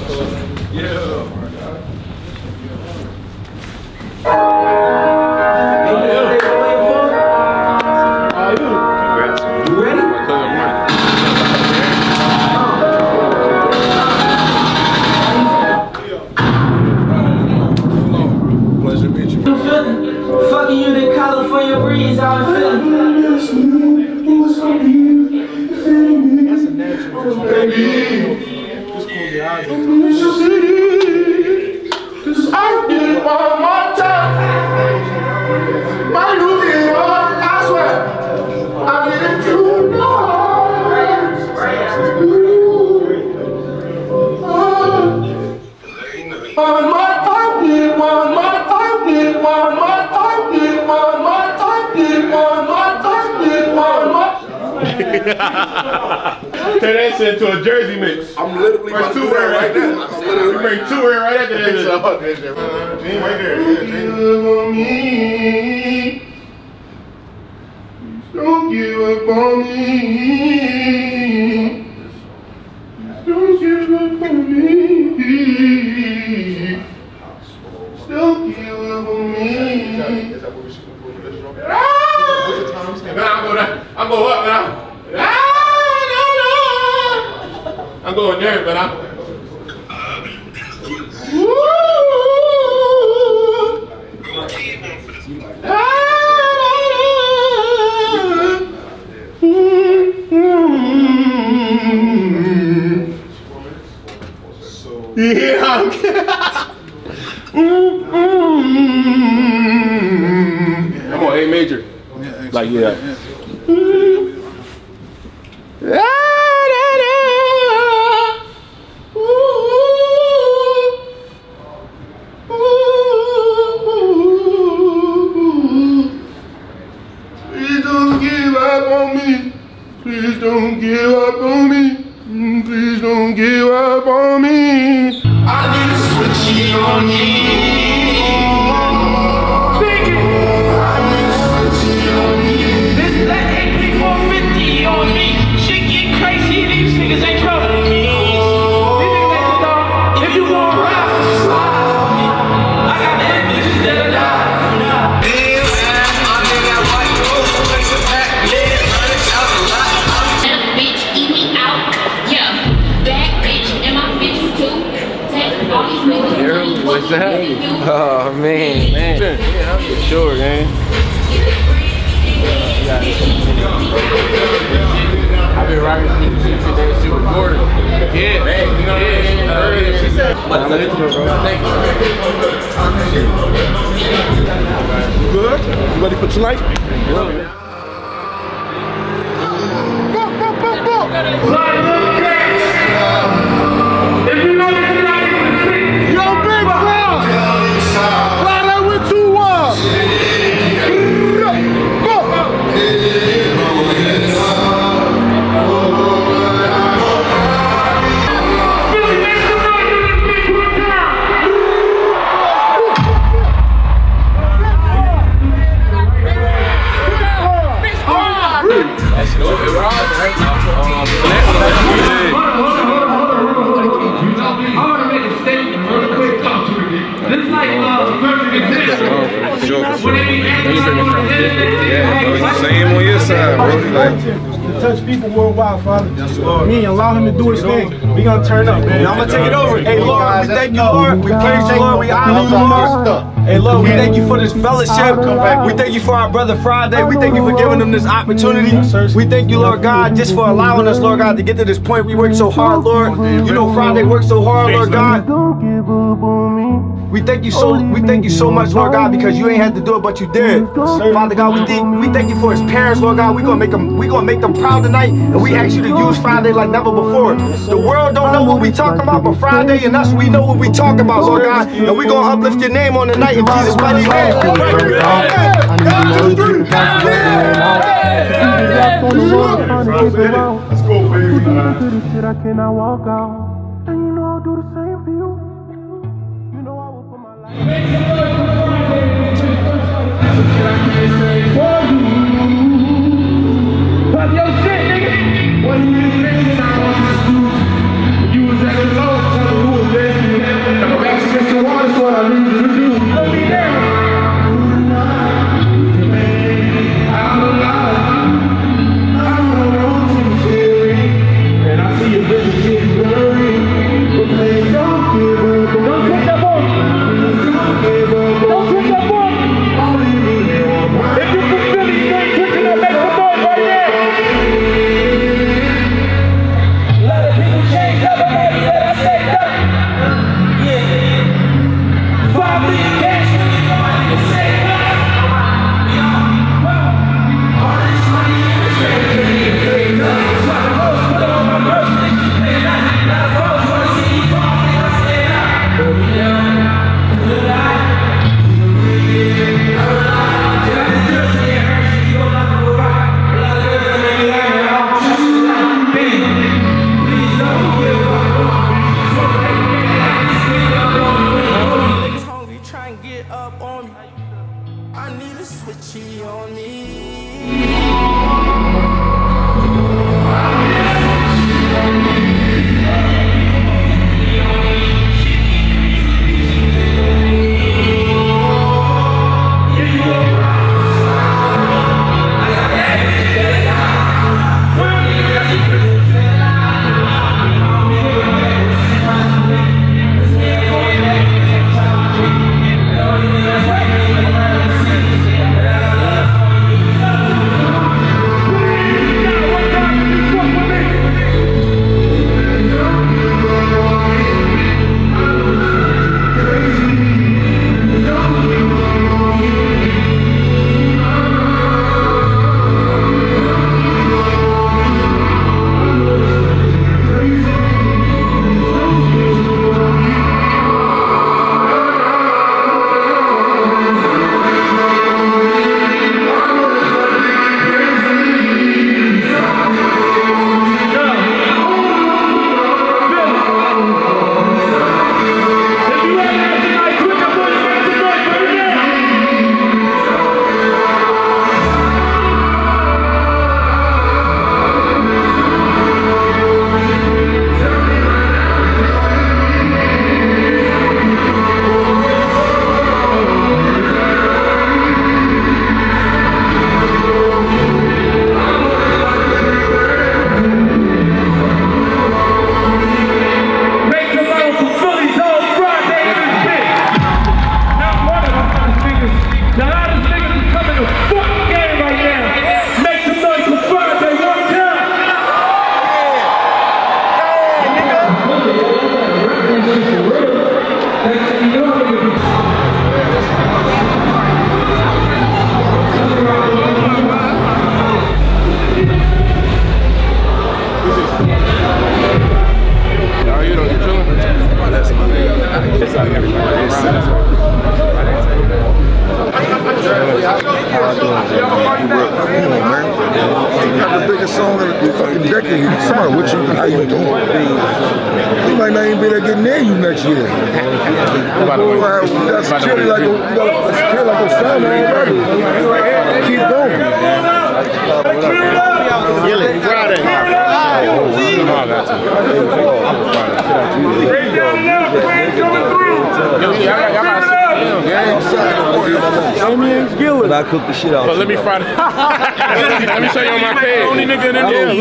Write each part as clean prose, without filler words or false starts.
Fucking you, the California breeze out in Philly. That's a natural. Cause I did one more time. My losing one, I swear. I didn't do no. One more time, need one more time, need one more time, need one more time, need one more time, need one more. Turn that shit into a Jersey mix. I'm literally about to do that right now. We bring two in right after that. Gene right there. Don't give up on me. Don't give up on me. Don't give up on me. Is that what we're shooting for this drum? I'm going up now. I'm going there, but I'm. Yeah, I'm on A major. Like, yeah. Please don't give up on me. Please don't give up on me. Please don't give up on me. I need to switch it on me. This black AP450 on me. Shit get crazy, these niggas ain't trolling me. These niggas ain't know. If you gon' ride for the slide for me, I got the bitches that'll die for me. Bitch, eat me out. Yeah, bad bitch, and my bitches too. Take all these niggas. What's that? Oh man. Yeah, for sure, man. I've been rocking this music today. She recorded. Yeah, man. You know what she said. Thank you. Good? You ready for tonight? Yo, big crowd! Friday with 2-1! Let's go. We're all right now. This like perfect example. Yeah, bro, you same on your side, bro. Touch people worldwide, Father. Me, allow him to do his thing. We gonna turn up, man. I'm gonna take it over. Hey, Lord, we thank you, Lord. We praise you, Lord. We honor you, Lord. Hey, Lord, we thank you for this fellowship. We thank you for our brother Friday. We thank you for giving him this opportunity. We thank you, Lord God, just for allowing us, Lord God, to get to this point. We worked so hard, Lord. You know, Friday worked so hard, Lord God. We thank you so much, Lord God, because you ain't had to do it, but you did. Father God, we thank you for his parents, Lord God. We gonna make them proud tonight, and we ask you to use Friday like never before. The world don't know what we talking about, but Friday and us, we know what we talking about, Lord God, and we gonna uplift your name on the night in Jesus' mighty name. Let's go, baby. I cannot walk out, and you know I'll do the same for you. You know I will put my life. Pop your shit, nigga. What do you think I want to do? You was at the low, tell me who was there. The biggest song of the fucking decade. Sorry, what you, how you doing? We might not even be able to get near you next year. That's security like a sound already. Keep going. Friday. But I cooked the shit out. But let me fry it. Let me show you on my page. Only nigga in there.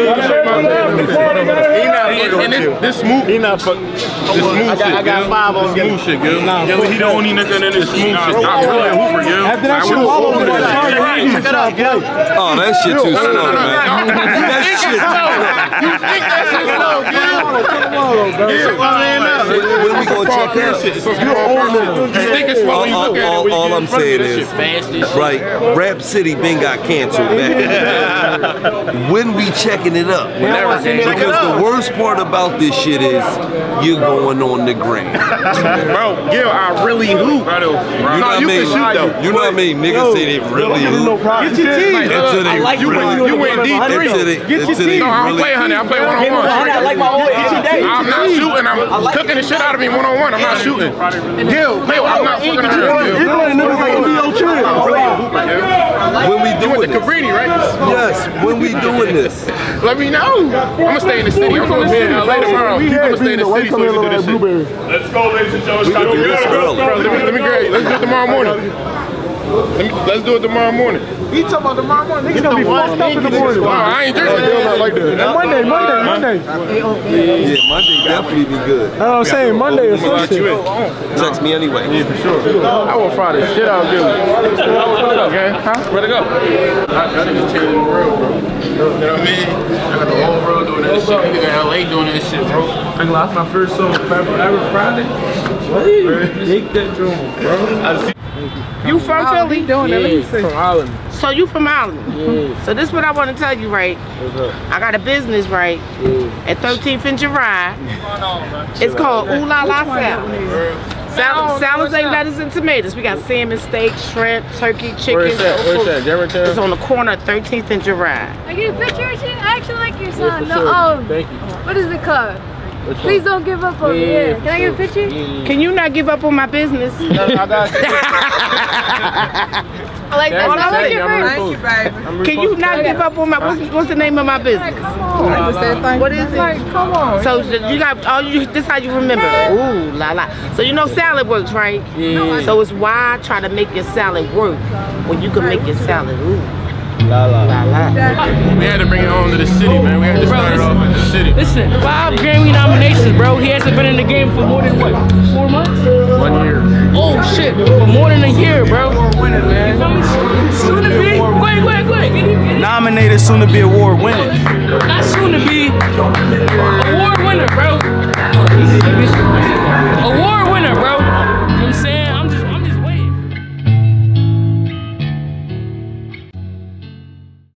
This smooth. He not fucking. This smooth shit. I got 5 on smooth shit, girl. He the only nigga in this smooth shit. I'm really a hooper, girl. After that shit, check it out, girl. Oh, that shit too slow, man. That shit. You think that shit slow, girl? When we gonna check that shit? You think it's slow? All I'm saying is, right, Rap City been got canceled back in the day. When we checking it up? Because the worst part about this shit is you're going on the gram. Bro, Gil, I really hoop. You know what I mean? You know what I mean? Niggas say they really hoop. Get your team. You went D3. No, I don't play, honey. I play one-on-one. I like my old I'm not shooting. I'm cooking the shit out of me one-on-one. I'm not shooting. Gil, I'm not fucking around. When we doing the Cabrini, right? Yes, when we doing this. Let me know. I'm gonna stay in the city. I'm gonna be in LA tomorrow. I'm gonna stay in the city so we can do this shit. Let's go, ladies and gentlemen. We can do this early. Bro, let me grab you. Let's do it tomorrow morning. Let's do it tomorrow morning. He talking about tomorrow morning. Niggas gonna be fucked up in the morning. I ain't drinking. Like that. Monday. Yeah, Monday definitely be good. That's what I'm saying. Monday is some shit. Text me anyway. Yeah, for sure. I will fry this shit out, dude. What's up, gang? Huh? Where'd it go? I niggas changing the world, bro. You know what I mean? I got the whole world doing this shit. Niggas in LA doing this shit, bro. I lost my first song, Forever Friday. Take that drum, bro. You from Philly? Yeah, from Holland. So you from Holland? Yeah. So this is what I want to tell you, right? What's up? I got a business, right? Yeah. At 13th and Girard. It's called Ooh La La Salad. Salads ain't lettuce and tomatoes. We got salmon, steak, shrimp, turkey, chicken. Where's that? Where's that? Germantown? It's on the corner of 13th and Girard. I get a picture with you? I actually like your son. Yeah, for sure. Thank you. What is it called? Please don't give up on me. Yeah. Can I get a picture? Yeah. Can you not give up on my business? I got you. I like that. I like your baby. Can you not give up on my, what's the name of my business? What is it? Like, come on. So you got, this how you remember. Ooh la la. So you know salad works, right? Yeah. So it's why try to make your salad work when you can make your salad. Ooh. La la. La la. We had to bring it home to the city, man. We had to start it off in the city. Listen, 5 Grammy nominations, bro. He hasn't been in the game for more than what? 4 months? 1 year. Oh shit, for more than a year, bro. Winning, man. Soon to be. Wait. Nominated, soon to be award winning. Not soon to be.